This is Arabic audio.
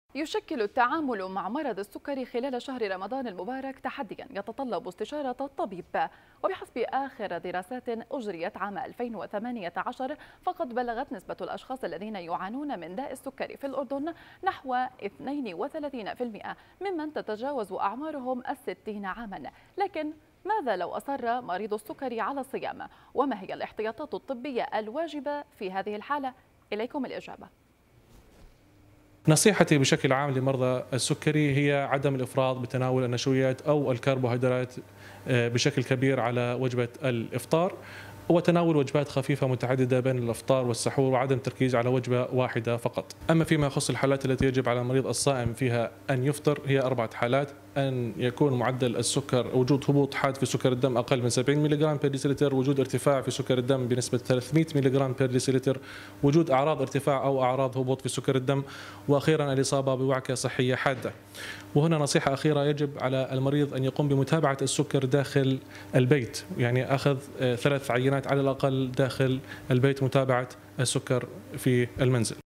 يشكل التعامل مع مرض السكري خلال شهر رمضان المبارك تحديا يتطلب استشارة الطبيب. وبحسب آخر دراسات أجريت عام 2018 فقد بلغت نسبة الأشخاص الذين يعانون من داء السكري في الأردن نحو 32% ممن تتجاوز أعمارهم 60 عاما. لكن ماذا لو أصر مريض السكري على الصيام؟ وما هي الاحتياطات الطبية الواجبة في هذه الحالة؟ إليكم الإجابة. نصيحتي بشكل عام لمرضى السكري هي عدم الإفراط بتناول النشويات أو الكربوهيدرات بشكل كبير على وجبة الإفطار، وتناول وجبات خفيفة متعددة بين الإفطار والسحور، وعدم التركيز على وجبة واحدة فقط. أما فيما يخص الحالات التي يجب على المريض الصائم فيها أن يفطر هي 4 حالات: أن يكون معدل السكر، وجود هبوط حاد في سكر الدم أقل من 70 ملغ بر ديسيلتر، وجود ارتفاع في سكر الدم بنسبة 300 ملغ بر ديسيلتر، وجود أعراض ارتفاع أو أعراض هبوط في سكر الدم، وأخيرا الإصابة بوعكة صحية حادة. وهنا نصيحة أخيرة: يجب على المريض أن يقوم بمتابعة السكر داخل البيت، يعني أخذ 3 عينات على الأقل داخل البيت، متابعة السكر في المنزل.